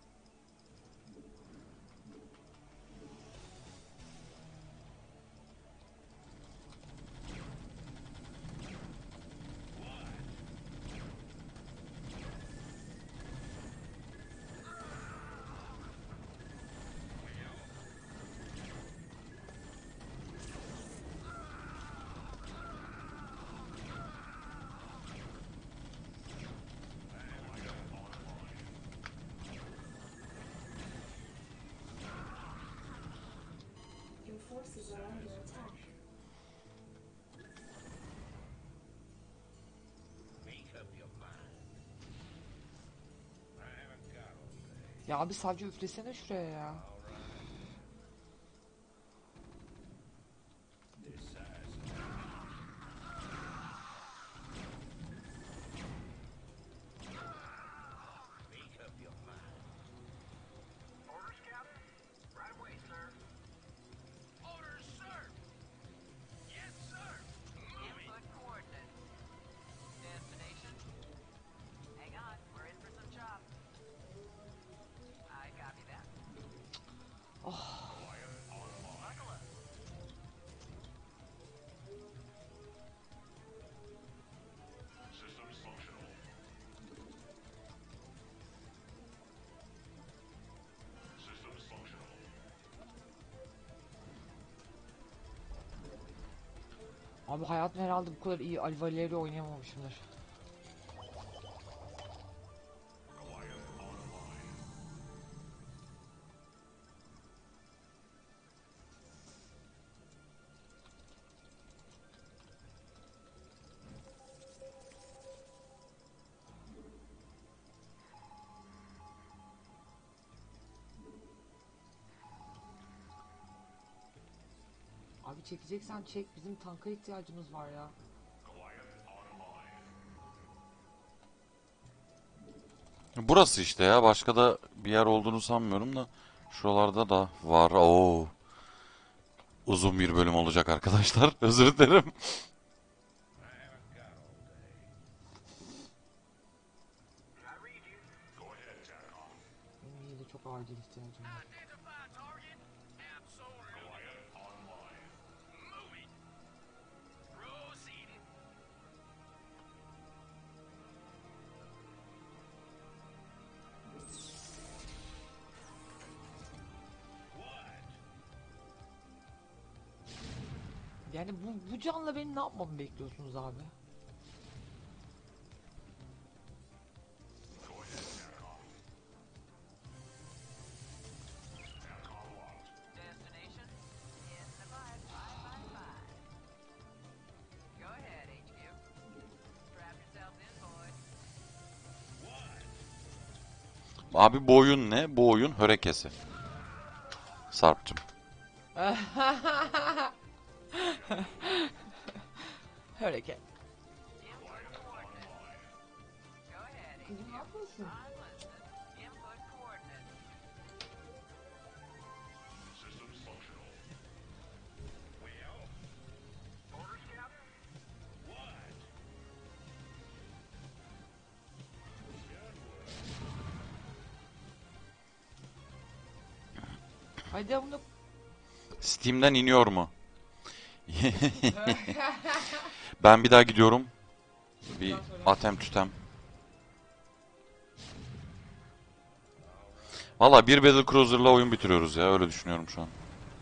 Your forces are under attack. Make up your mind. I haven't got all day. Ya abi sadece üflesene şuraya ya. This size. Make up your mind. Orders, Captain? Right away, sir. Orders, sir. Yes, sir. Input coordinates. Destination. Hang on, we're in for some chop. I copy that. Buckle up. Systems functional. Systems functional. Abi hayatım herhalde bu kadar iyi Alvaleri oynayamamışımdır. Abi çekeceksen çek, bizim tanka ihtiyacımız var ya. Burası işte ya. Başka da bir yer olduğunu sanmıyorum da. Şuralarda da var. Oo. Uzun bir bölüm olacak arkadaşlar. Özür dilerim. I haven't got all day. I read you. Go ahead, Tarkov. Benim yine çok acil ihtiyacım var. Identify target. Absolutely. Online. Moving. Proceeding. What? Yani bu canla benim ne yapmamı bekliyorsunuz abi? Go ahead, Tarkov. Tarkov out. Destination. In the 555. Go ahead, HQ. Strap yourselves in, boys. What? Abi bu oyun ne? Bu oyun hörekesi. Sarp'cığım. Hareket. Input coordinates. Go ahead, Kızım ne yapıyorsun? I'm listening. Input coordinates. Systems functional. Well, Orders, Captain? what? Hadi bunu Steam'den iniyor mu? Ben bir daha gidiyorum. Bir Güzel söylemiş. atem tütem. Valla bir Battle Cruiser'la oyun bitiriyoruz ya, öyle düşünüyorum şu an.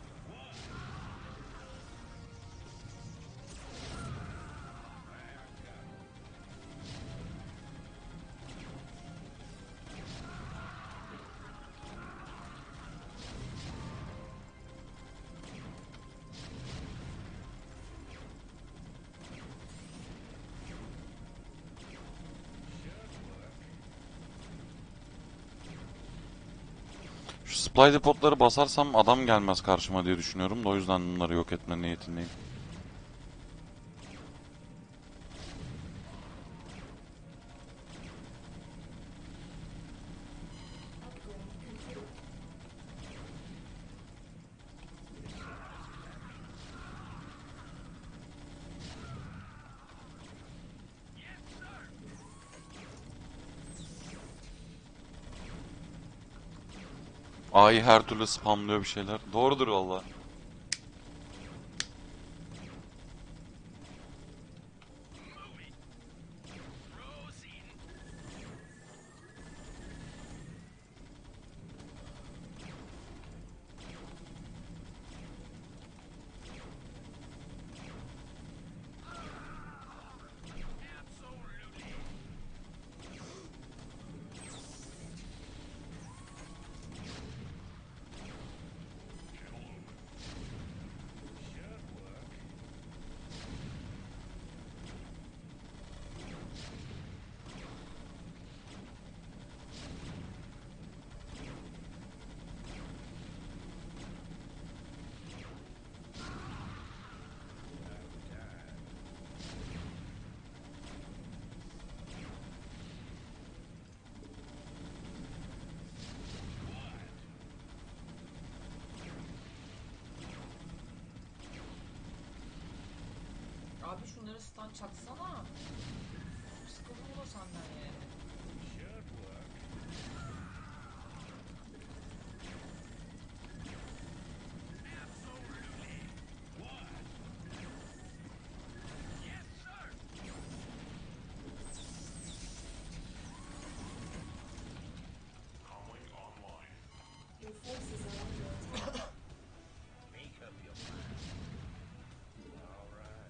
Şu supply depotları basarsam adam gelmez karşıma diye düşünüyorum da o yüzden bunları yok etme niyetindeyim. A'yı her türlü spamlıyor bir şeyler. Doğrudur valla. Abi şunları stun çaksana. Sıkıldım da senden yani. Your forces are under attack. Make up your mind. All right.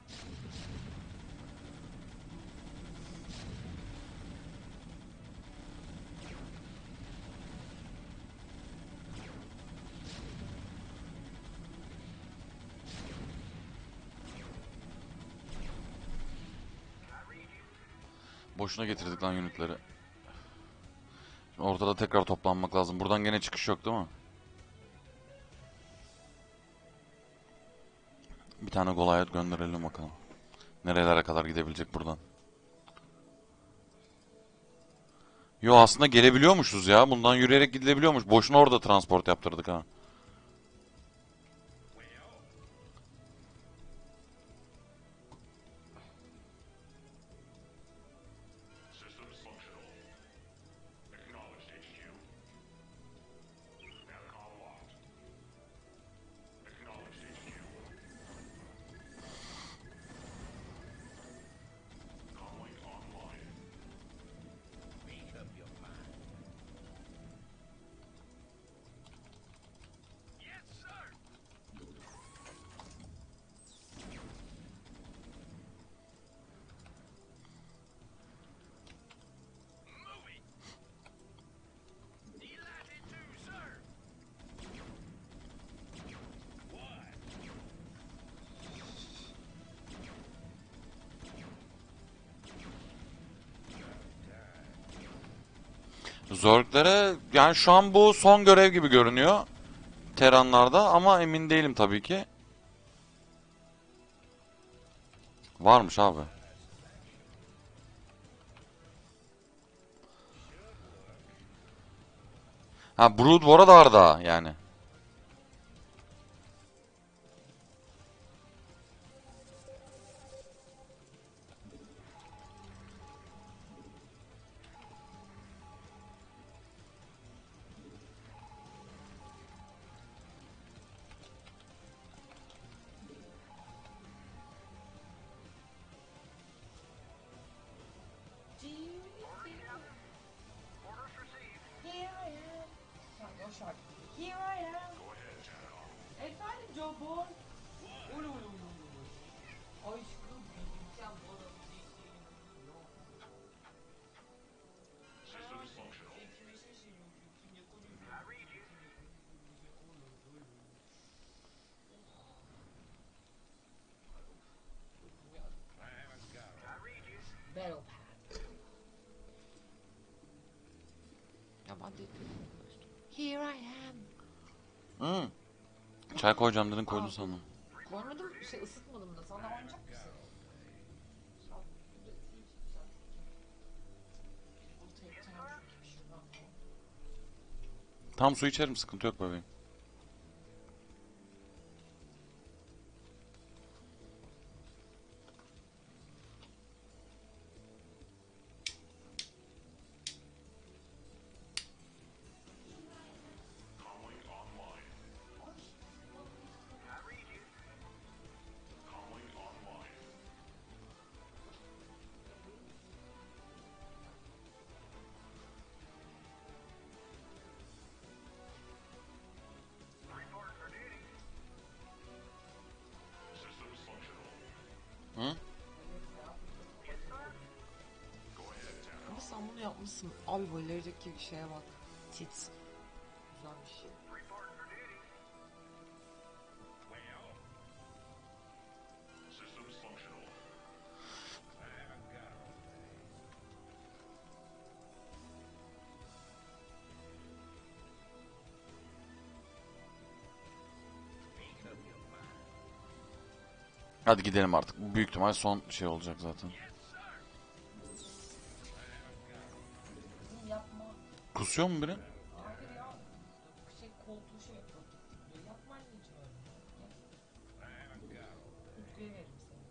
Boşuna getirdik lan unitleri. Şimdi ortada tekrar toplanmak lazım. Buradan gene çıkış yok değil mi? Bir tane Goliath gönderelim bakalım. Nerelere kadar gidebilecek buradan. Yo, aslında gelebiliyormuşuz ya. Bundan yürüyerek gidilebiliyormuş. Boşuna orada transport yaptırdık ha. Systems functional. Acknowledged, HQ. Narcon locked. Acknowledged, HQ. Comlink online. Make up your mind. Yes, sir. Moving. Delighted to, sir. What? Zerglere yani şu an bu son görev gibi görünüyor. Terranlarda ama emin değilim tabii ki. Varmış abi. Ha, Brood War'a da Arda yani. Çay koyacağım dedin, koydun sandım. Koymadım, ısıtmadım da. Sen de oynayacak mısın? Tam su içerim, sıkıntı yok bebeğim. Reporting for duty. Hı? Yes, sir. Ama sen bunu yapmışsın. Abi bu ilerideki şeye bak. Tits. Güzelmiş. Reporting for duty. Well, systems functional. I haven't got all day. Make up your mind. Hadi gidelim artık. Bu büyük ihtimal son şey olacak zaten. Yapma. Kusuyor mu biri? Hayır ya. Koltuğu yapıyor. Yapma anneciğim öyle. I haven't got all day. Utku'ya veririm seni.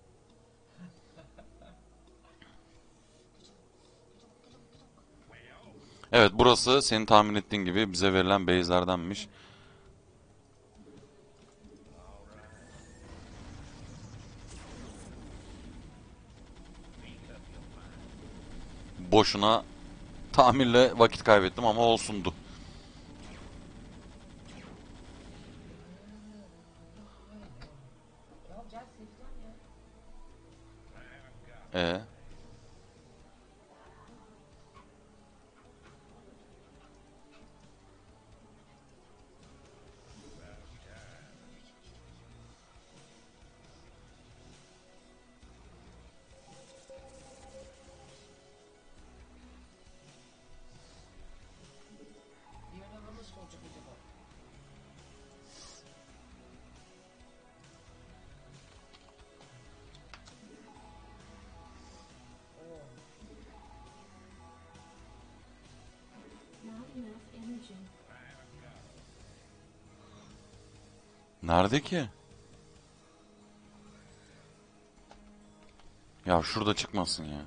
Evet, burası senin tahmin ettiğin gibi bize verilen base'lerdenmiş. Boşuna tamirle vakit kaybettim ama olsundu. Ya gel seveceğim ya. E Yarın hava nasıl olacak acaba? Not enough energy. nerede ki? Ya şurada çıkmasın ya.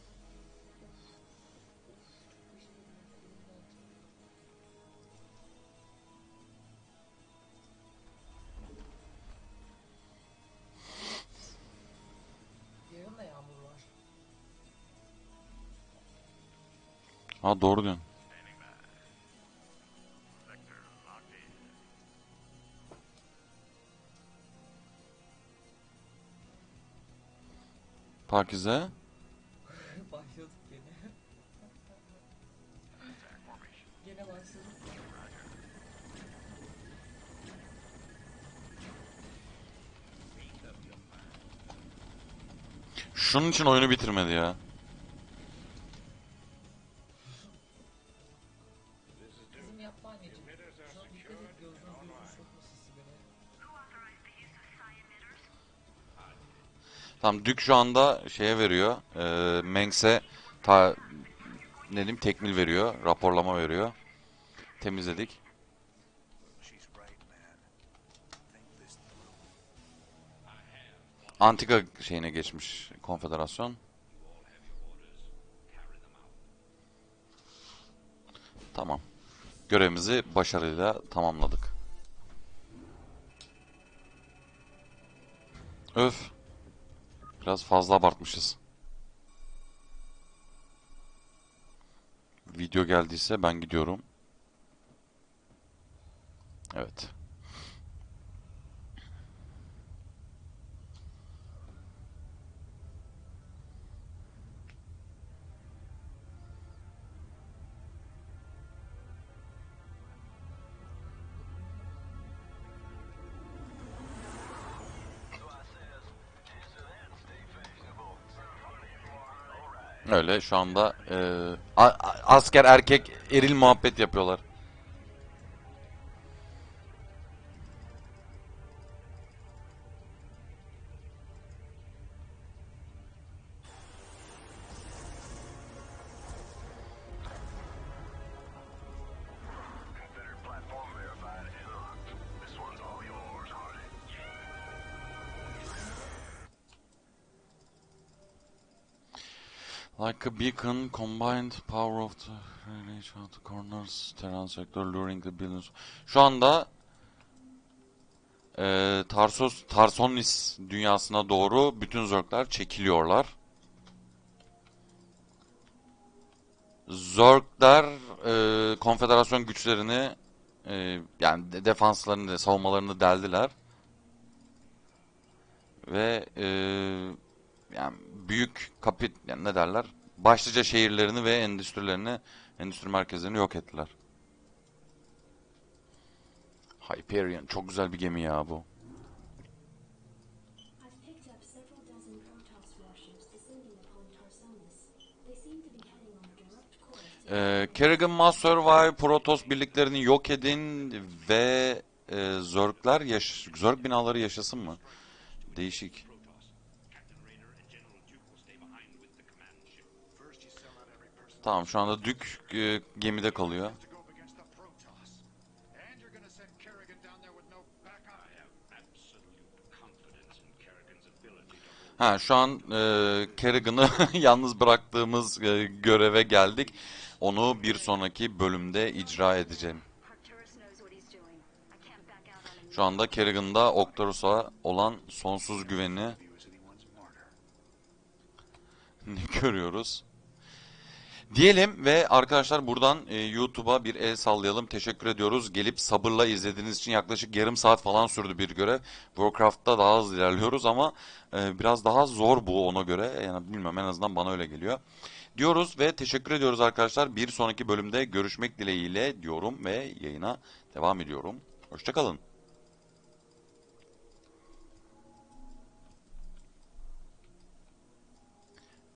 Yarın da yağmur var. Ha, doğru diyorsun. Sector locked in. Pakize. Başladık gene. Gene başladık. Şunun için oyunu bitirmedi ya. Kızım yapma anneciğim. Şuna dikkat et, gözünü sokmasın sigara. Tamam, Dük şu anda şeye veriyor. Menks'e ne diyeyim, tekmil veriyor. Raporlama veriyor. Temizledik. She's right, man. Think this through. Antika şeyine geçmiş konfederasyon. Tamam. Görevimizi başarıyla tamamladık. Öf. Biraz fazla abartmışız. Video geldiyse ben gidiyorum. Evet. Öyle şu anda asker erkek eril muhabbet yapıyorlar. Like a beacon, combined power of the reach of the corners, terran sector luring the billions. Şu anda Tarsonis dünyasına doğru bütün Zergler çekiliyorlar. Zergler konfederasyon güçlerini yani defanslarını, savunmalarını deldiler. Ve yani büyük yani ne derler? Başlıca şehirlerini ve endüstri merkezlerini yok ettiler. Hyperion çok güzel bir gemi ya bu. I've picked up several dozen Protoss warships descending upon Tarsonis. They seem to be heading on a direct course to Kerrigan must survive, Protoss birliklerini yok edin ve Zerg binaları yaşasın mı? Değişik. Tamam şu anda Dük gemide kalıyor. To go up against the Protoss. And you're gonna send Kerrigan down there with no backup? I have absolute confidence in Kerrigan's ability to hold. Ha şu an Kerrigan'ı yalnız bıraktığımız göreve geldik. Onu bir sonraki bölümde icra edeceğim. Arcturus knows what he's doing. I can't back out on him. Şu anda Kerrigan'da Octorus'a olan sonsuz güveni görüyoruz. Diyelim ve arkadaşlar buradan YouTube'a bir el sallayalım. Teşekkür ediyoruz. Gelip sabırla izlediğiniz için yaklaşık yarım saat falan sürdü bir görev. Warcraft'ta daha hızlı ilerliyoruz ama biraz daha zor bu ona göre. Yani bilmiyorum en azından bana öyle geliyor. Diyoruz ve teşekkür ediyoruz arkadaşlar. Bir sonraki bölümde görüşmek dileğiyle diyorum ve yayına devam ediyorum. Hoşça kalın.